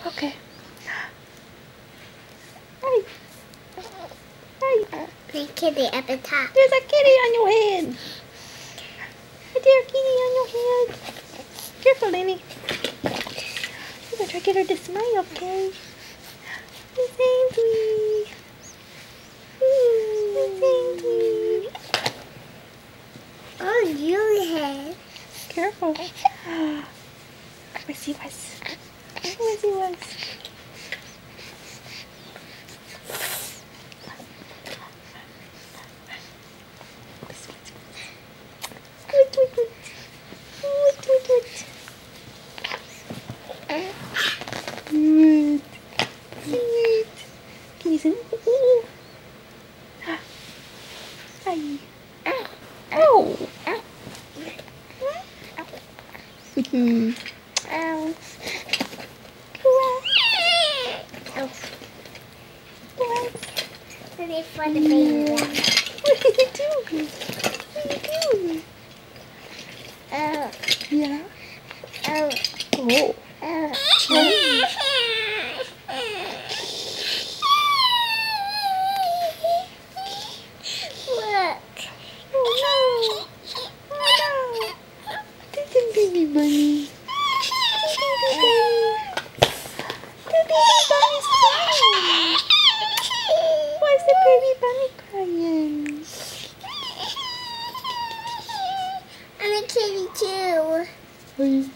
Okay. Hey. Hey. There's a kitty at the top. There's a kitty on your head. Is there a kitty on your head? Careful, Lenny. I'm gonna try to get her to smile, okay? Miss Ainsley. Miss Ainsley. Oh, you have. Careful. Where's he was? Where's he was? Good. Good. Can you see? Ooh. Hi. Oh. Ow. Ow. Ready for the baby wrap. What are you doing? What are you doing? Oh. Yeah. Oh. Oh. Oh. Oh. Look. Oh no. Oh no. This is baby bunny. Baby bunny. The baby bunny's crying. Why's the baby bunny crying? I'm a kitty too. Are you?